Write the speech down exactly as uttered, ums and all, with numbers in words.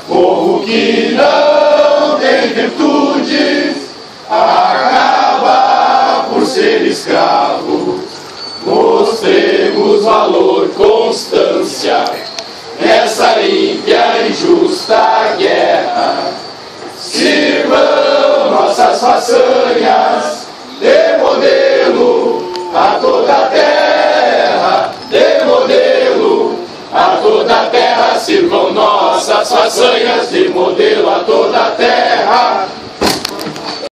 Povo que não tem virtudes acaba por ser escravo. Mostremos valor, constância nessa ímpia e justa guerra. Sirvam nossas façanhas de modelo a toda a terra, de modelo a toda a terra. Sirvam nossas façanhas de modelo a toda a terra.